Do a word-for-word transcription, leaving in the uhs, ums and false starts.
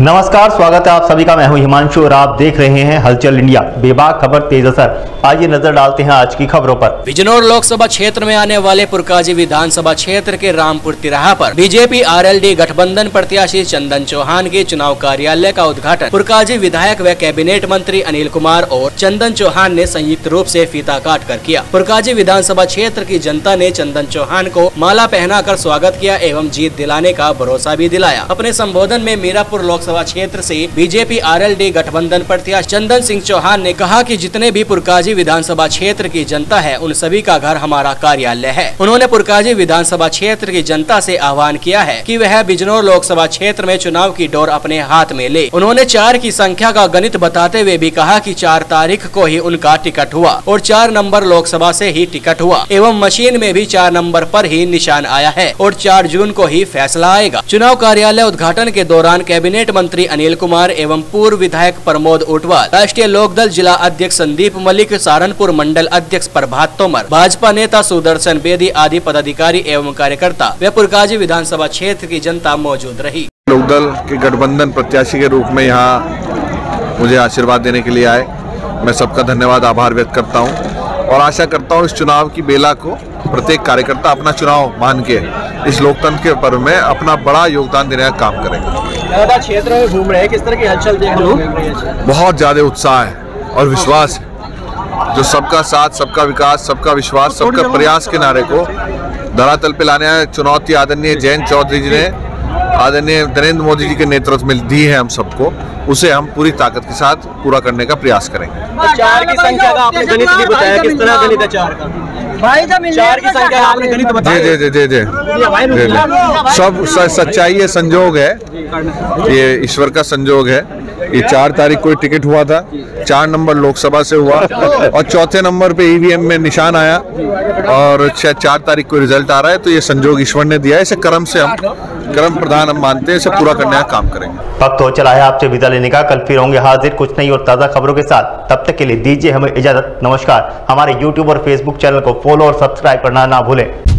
नमस्कार, स्वागत है आप सभी का। मैं हूं हिमांशु और आप देख रहे हैं हलचल इंडिया। बेबाक खबर तेज असर। आइए नजर डालते हैं आज की खबरों पर। बिजनौर लोकसभा क्षेत्र में आने वाले पुरकाजी विधानसभा क्षेत्र के रामपुर तिराहा पर बीजेपी आरएलडी गठबंधन प्रत्याशी चंदन चौहान के चुनाव कार्यालय का उद्घाटन पुरकाजी विधायक व कैबिनेट मंत्री अनिल कुमार और चंदन चौहान ने संयुक्त रूप से फीता काट कर किया। पुरकाजी विधानसभा क्षेत्र की जनता ने चंदन चौहान को माला पहनाकर स्वागत किया एवं जीत दिलाने का भरोसा भी दिलाया। अपने संबोधन में मीरापुर लोकसभा क्षेत्र से बीजेपी आरएलडी गठबंधन प्रत्याशी चंदन सिंह चौहान ने कहा कि जितने भी पुरकाजी विधानसभा क्षेत्र की जनता है उन सभी का घर हमारा कार्यालय है। उन्होंने पुरकाजी विधानसभा क्षेत्र की जनता से आह्वान किया है कि वह बिजनौर लोकसभा क्षेत्र में चुनाव की डोर अपने हाथ में ले। उन्होंने चार की संख्या का गणित बताते हुए भी कहा कि चार तारीख को ही उनका टिकट हुआ और चार नंबर लोकसभा से ही टिकट हुआ एवं मशीन में भी चार नंबर पर ही निशान आया है और चार जून को ही फैसला आएगा। चुनाव कार्यालय उद्घाटन के दौरान कैबिनेट मंत्री अनिल कुमार एवं पूर्व विधायक प्रमोद ऊटवाल, राष्ट्रीय लोकदल जिला अध्यक्ष संदीप मलिक, सहारनपुर मंडल अध्यक्ष प्रभात तोमर, भाजपा नेता सुदर्शन बेदी आदि पदाधिकारी एवं कार्यकर्ता व पुरकाजी विधानसभा क्षेत्र की जनता मौजूद रही। लोकदल के गठबंधन प्रत्याशी के रूप में यहाँ मुझे आशीर्वाद देने के लिए आए, मैं सबका धन्यवाद आभार व्यक्त करता हूँ और आशा करता हूँ इस चुनाव की बेला को प्रत्येक कार्यकर्ता अपना चुनाव मान के इस लोकतंत्र के पर्व में अपना बड़ा योगदान देने का काम करेगा। ज्यादा क्षेत्र में घूम रहे हैं, किस तरह की हलचल देख रहे हो? बहुत ज्यादा उत्साह है और विश्वास है, जो सबका साथ, सबका विकास, सबका विश्वास, सबका प्रयास के नारे को धरातल पे लाने आए। चुनौती आदरणीय जयंत चौधरी जी ने आदरणीय नरेंद्र मोदी जी के नेतृत्व में दी है हम सबको, उसे हम पूरी ताकत के साथ पूरा करने का प्रयास करेंगे। चार की संख्या का आपने गणित भी बताया, किस तरह गणित है चार का? चार की संख्या का आपने गणित बताया। जी जी जी जी सब सच्चाई है, संजोग है, ये ईश्वर का संजोग है। ये चार तारीख को टिकट हुआ था, चार नंबर लोकसभा से हुआ और चौथे नंबर पे ईवीएम में निशान आया और चार तारीख को रिजल्ट आ रहा है। तो ये संजोग ईश्वर ने दिया है, इसे कर्म से हम कर्म प्रधान हम मानते हैं, इसे पूरा करने का काम करेंगे। वक्त हो चला है आपसे विदा लेने का। कल फिर होंगे हाजिर कुछ नई और ताज़ा खबरों के साथ। तब तक के लिए दीजिए हमें इजाजत। नमस्कार। हमारे यूट्यूब और फेसबुक चैनल को फॉलो और सब्सक्राइब करना ना भूलें।